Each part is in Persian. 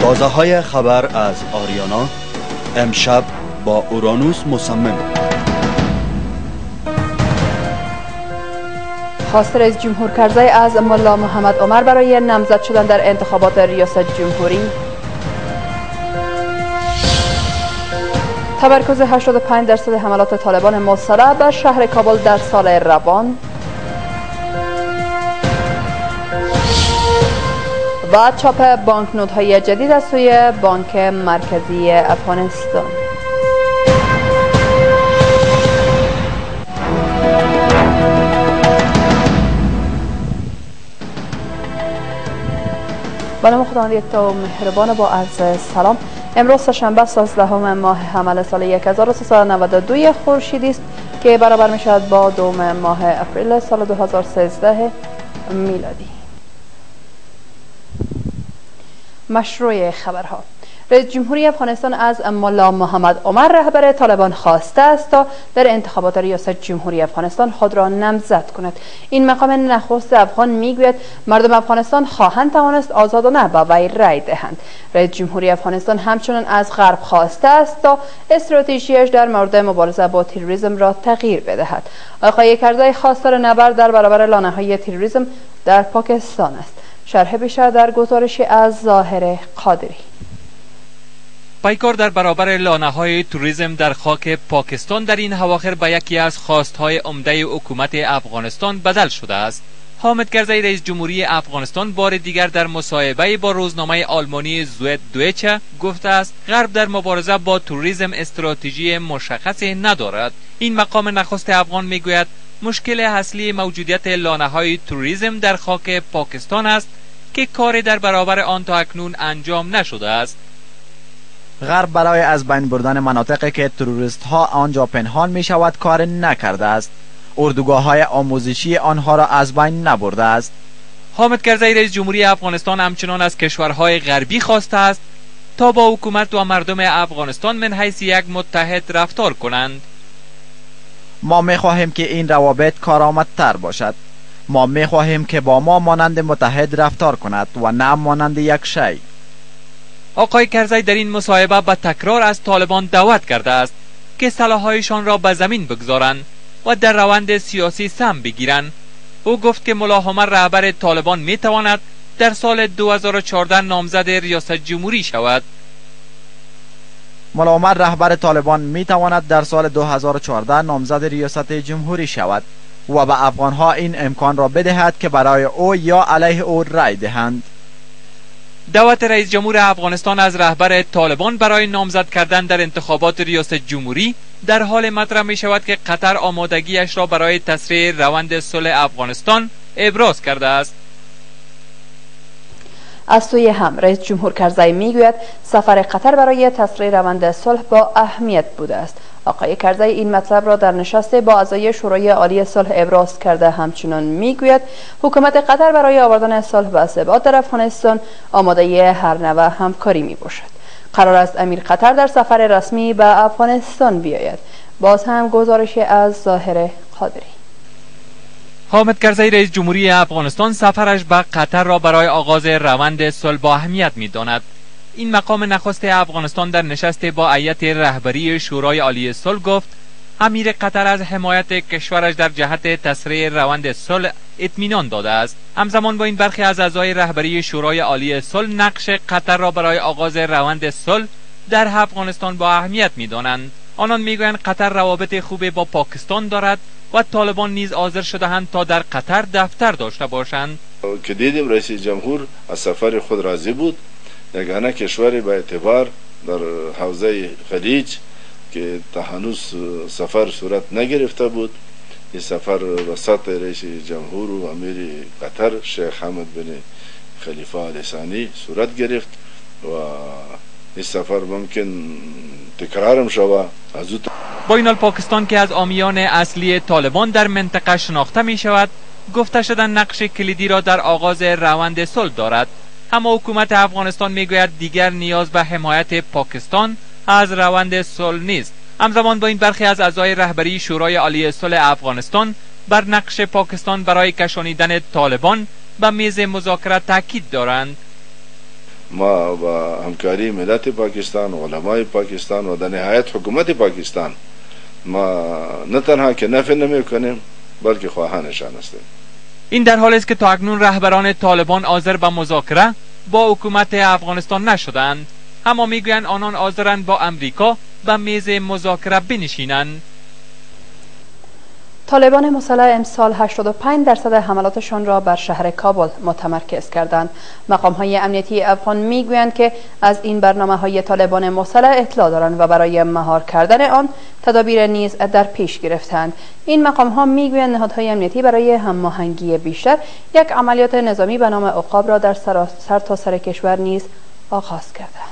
تازه های خبر از آریانا امشب با اورانوس مصمم. خواست رئیس جمهور کرزی از ملا محمد عمر برای نامزد شدن در انتخابات ریاست جمهوری. تمرکز 85% حملات طالبان مسلح بر شهر کابل در سال روان. و چاپ بانکنوت‌های جدید از سوی بانک مرکزی افغانستان. به نام خداوند یکتا و مهربان، با عرض سلام. امروز سه‌شنبه 16 ماه حمل سال 1392 خورشیدی است که برابر می شود با 2 ماه اپریل سال 2013 میلادی. مشروع خبرها: رئیس جمهوری افغانستان از ملا محمد عمر رهبر طالبان خواسته است تا در انتخابات ریاست جمهوری افغانستان خود را نامزد کند. این مقام نخست افغان میگوید مردم افغانستان خواهند توانست آزادانه با وی رای دهند. رئیس جمهوری افغانستان همچنان از غرب خواسته است تا استراتژیش در مورد مبارزه با تروریسم را تغییر بدهد. آقای کرزی خواستار نبرد در برابر لانه‌های تروریسم در پاکستان است. شرح بیشتر در گزارشی از ظاهر قادری. پیکار در برابر لانه‌های توریسم در خاک پاکستان در این اواخر به یکی از خواستهای عمده حکومت افغانستان بدل شده است. حامد کرزی رئیس جمهوری افغانستان بار دیگر در مصاحبه با روزنامه آلمانی زوید دویچه گفته است غرب در مبارزه با توریسم استراتژی مشخصی ندارد. این مقام نخست افغان میگوید مشکل اصلی موجودیت لانه‌های توریسم در خاک پاکستان است که کاری در برابر آن تا اکنون انجام نشده است. غرب برای از بین بردن مناطقی که تروریست ها آنجا پنهان می شود کار نکرده است. اردوگاه های آموزشی آنها را از بین نبرده است. حامد کرزی رئیس جمهوری افغانستان همچنان از کشورهای غربی خواسته است تا با حکومت و مردم افغانستان من حیث یک متحد رفتار کنند. ما می خواهیم که این روابط کارآمدتر باشد. ما می خواهیم که با ما مانند متحد رفتار کند و نه مانند یک شی. آقای کرزی در این مصاحبه به تکرار از طالبان دعوت کرده است که سلاح‌هایشان را به زمین بگذارند و در روند سیاسی سهم بگیرند. او گفت که ملا عمر رهبر طالبان می تواند در سال 2014 نامزد ریاست جمهوری شود. ملا عمر رهبر طالبان می تواند در سال 2014 نامزد ریاست جمهوری شود و به افغانها این امکان را بدهد که برای او یا علیه او رای دهند. دعوت رئیس جمهور افغانستان از رهبر طالبان برای نامزد کردن در انتخابات ریاست جمهوری در حال مطرح می شود که قطر آمادگیش را برای تسریع روند صلح افغانستان ابراز کرده است. از سوی هم رئیس جمهور کرزی میگوید سفر قطر برای تسریع روند صلح با اهمیت بوده است. آقای کرزی این مطلب را در نشست با اعضای شورای عالی صلح ابراز کرده. همچنان میگوید حکومت قطر برای آوردن صلح و ثبات در افغانستان آماده هر نوع همکاری می باشد. قرار است امیر قطر در سفر رسمی به افغانستان بیاید. باز هم گزارشی از ظاهر قادری. حامد کرزی رئیس جمهوری افغانستان سفرش به قطر را برای آغاز روند صلح با اهمیت می‌داند. این مقام نخست افغانستان در نشست با هیئت رهبری شورای عالی صلح گفت امیر قطر از حمایت کشورش در جهت تسریع روند صلح اطمینان داده است. همزمان با این برخی از اعضای رهبری شورای عالی صلح نقش قطر را برای آغاز روند صلح در افغانستان با اهمیت می‌دانند. آنان میگویند قطر روابط خوبی با پاکستان دارد و طالبان نیز حاضر شده‌اند تا در قطر دفتر داشته باشند. که دیدیم رئیس جمهور از سفر خود راضی بود. یگانه کشوری به اعتبار در حوزه خلیج که تا هنوز سفر صورت نگرفته بود، این سفر وسط رئیس جمهور و امیر قطر شیخ حمد بن خلیفه آل ثانی صورت گرفت و این سفر ممکن تکرارم شود. با این حال پاکستان که از حامیان اصلی طالبان در منطقه شناخته می شود گفته شده نقش کلیدی را در آغاز روند صلح دارد. اما حکومت افغانستان میگوید دیگر نیاز به حمایت پاکستان از روند صلح نیست. همزمان با این برخی از اعضای رهبری شورای عالی صلح افغانستان بر نقش پاکستان برای کشانیدن طالبان به میز مذاکره تاکید دارند. ما با همکاری ملت پاکستان و علمای پاکستان و در نهایت حکومت پاکستان ما نه تنها که نفی نمی کنیم بلکه خواهانشان هستیم. این در حالی است که تا اکنون رهبران طالبان حاضر به مذاکره با حکومت افغانستان نشدند، اما میگویند آنان حاضرند با امریکا به میز مذاکره بنشینند. طالبان مسلح امسال 85% حملاتشان را بر شهر کابل متمرکز کردند. مقام‌های امنیتی افغان میگویند که از این برنامه‌های طالبان مسلح اطلاع دارند و برای مهار کردن آن تدابیر نیز در پیش گرفتند. این مقام‌ها میگویند نهادهای امنیتی برای هماهنگی بیشتر یک عملیات نظامی به نام عقاب را در سرتاسر کشور نیز آغاز کردند.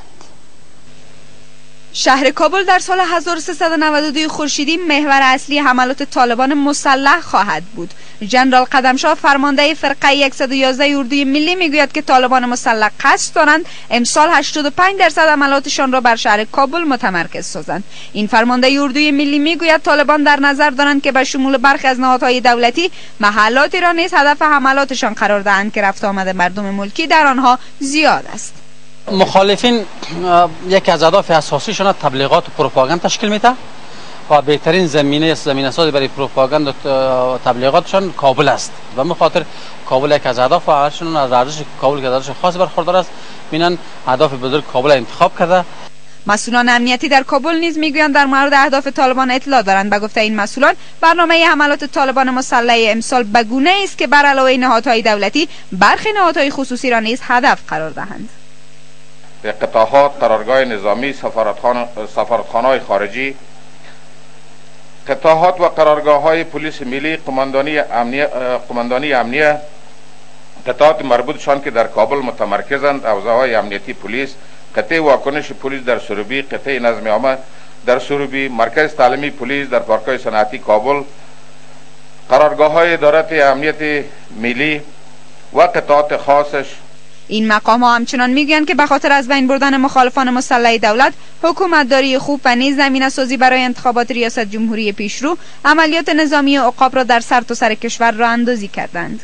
شهر کابل در سال 1392 خورشیدی محور اصلی حملات طالبان مسلح خواهد بود. جنرال قدمشاه فرمانده فرقه 111 اردوی ملی میگوید که طالبان مسلح قصد دارند امسال 85% حملاتشان را بر شهر کابل متمرکز سازند. این فرمانده اردوی ملی میگوید طالبان در نظر دارند که به شمول برخی از نهادهای دولتی محلاتی را نیز هدف حملاتشان قرار دهند که رفت آمد مردم ملکی در آنها زیاد است. مخالفین یکی از اهداف اساسیشان تبلیغات و پروپاگاند تشکیل میده و بهترین زمینه سازی برای پروپاگاند و تبلیغاتشان کابل است و به خاطر کابل یک از اهداف و هرچند از ارزش کابل که ارزش خاص برخوردار است ببینن اهداف بزرگ کابل انتخاب کرده. مسئولان امنیتی در کابل نیز میگویند در مورد اهداف طالبان اطلاع دارند. به گفته این مسئولان برنامه حملات طالبان مسلح امسال به گونه است که بر علاوه نهادهای دولتی برخی نهادهای خصوصی را نیز هدف قرار دهند. قطاعات، قرارگاه نظامی، سفارتخانه‌های خارجی، قطاعات و قرارگاه‌های پلیس ملی، قماندانی امنیه، قطاعات مربوطشان که در کابل متمرکزند، حوزه‌های امنیتی پلیس، قطعه واکنش پلیس در سروبی، قطعه نظم عامه در سروبی، مرکز تعلیمی پلیس در پارک‌های صنعتی کابل، قرارگاه‌های ادارات امنیت ملی و قطاعات خاصش. این مقام ها همچنان میگویند که به خاطر از بین بردن مخالفان مسلح دولت، حکومتداری خوب و نیز زمینه سازی برای انتخابات ریاست جمهوری پیشرو، عملیات نظامی و عقاب را در سرتاسر کشور راه اندازی کردند.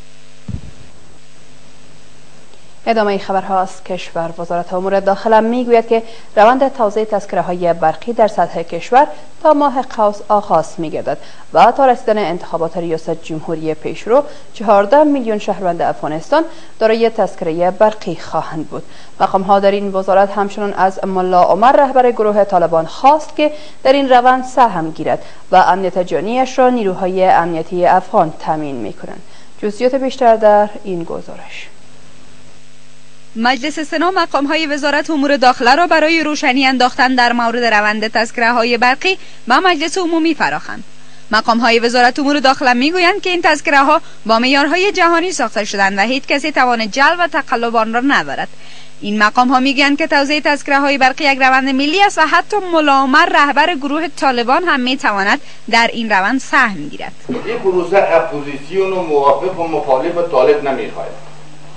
ادامه خبرها از کشور. وزارت امور داخله میگوید که روند توزیع تذکره‌های برقی در سطح کشور تا ماه قوس آغاز می‌گردد و تا رسیدن انتخابات ریاست جمهوری پیشرو 14 میلیون شهروند افغانستان دارای تذکره برقی خواهند بود. مقام‌ها در این وزارت همچنان از ملا عمر رهبر گروه طالبان خواست که در این روند سهم گیرد و امنیت جانیش را نیروهای امنیتی افغان تامین می‌کنند. جزئیات بیشتر در این گزارش. مجلس سنا مقام‌های وزارت امور داخله را برای روشنی انداختن در مورد روند تذکره‌های برقی به مجلس عمومی فراخواند. مقام‌های وزارت امور داخله می‌گویند که این تذکره‌ها با معیارهای جهانی ساخته شدند و هیچ کسی توان جلب و تقلب آن را ندارد. این مقام‌ها می‌گویند که توزیع تذکره‌های برقی یک روند ملی است و حتی ملا عمر رهبر گروه طالبان هم می‌تواند در این روند سهم گیرد. این پروسه اپوزیسیون و موافق و مخالف طالب نمی‌خواهد.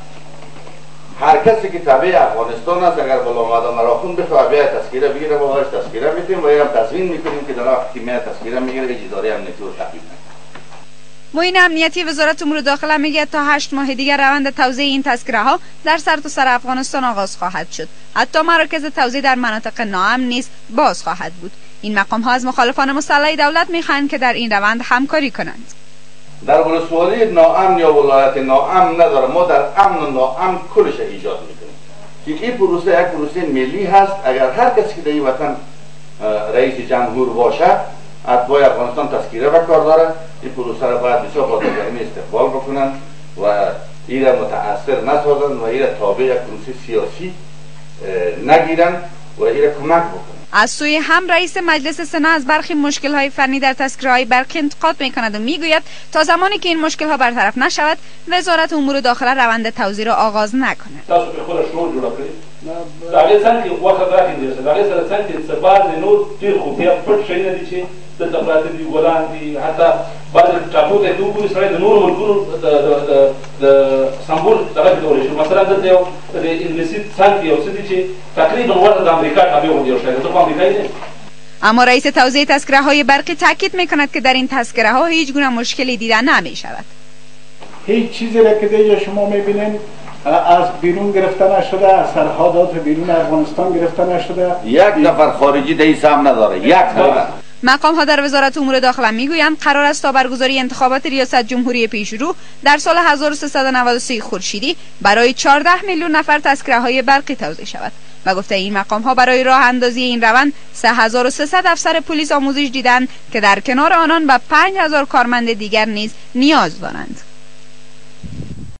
هر کسی که تابع افغانستان است اگر بالا آمده مراخون بخواه بیاید تذکره بگیره با باش تذکره میتیم و اینم تضمین میکنیم که در وقتی میاد تذکره میگیره اجازه امنیتی رو تحویل نکنه. معین امنیتی وزارت امور داخله میگه تا 8 ماه دیگر روند توزیع این تذکره ها در سرتاسر افغانستان آغاز خواهد شد. حتی مراکز توزیع در مناطق ناامن نیز باز خواهد بود. این مقام ها از مخالفان مسلح دولت میخواهند که در این روند همکاری کنند. در ولسوالی ناامن یا ولایت ناامن نداره، ما در امن و ناامن کلش ایجاد میکنیم که این پروسه یک پروسه ملی هست. اگر هر کسی که در این وطن رئیس جمهور باشه اتباع افغانستان تذکره به کار داره، این پروسه را باید بسیار با دلگرمی استقبال بکنن و این را متاثر نسازن و این را تابع یک پروسه سیاسی نگیرن و این را کمک بکنن. از سوی هم رئیس مجلس سنا از برخی مشکل‌های فنی در تذکره‌های برقی انتقاد می‌کند و می‌گوید تا زمانی که این مشکل‌ها برطرف نشود وزارت امور داخله روند توزیع را آغاز نکند. تاسو به خود شعور جوړ کړئ دا غیر څنګه وخت راځي دا غیر سره څنګه چې بعض نور ډیر خو بیا پټ شي نه دي چې د تفرات دي ګولان دي حتی بعض ټاپو ته دوه پولیس سره د نور ملکونو د سمبول دغه ډول شي مثلا د یو د انګلیسي څنګه یو څه دي چې تقریبا ورته د امریکا تابع ودی شي د امریکایی نه. اما رئیس توزیع تذکره‌های برقی تاکید می‌کند که در این تذکره‌ها هیچ گونه مشکلی دیده نمی‌شود. هیچ چیزی را که دیگه شما می‌بینید از بیرون گرفته نشده، سرحدات بیرون افغانستان گرفته نشده. یک نفر خارجی دیس هم نداره، یک نفر. مقام ها در وزارت امور داخله میگویند قرار است تا برگزاری انتخابات ریاست جمهوری پیشرو در سال 1393 خورشیدی برای 14 میلیون نفر تذکره های برقی توزیع شود. و گفته این مقام ها برای راه اندازی این روند 3300 افسر پلیس آموزش دیدند که در کنار آنان به 5000 کارمند دیگر نیز نیاز دارند.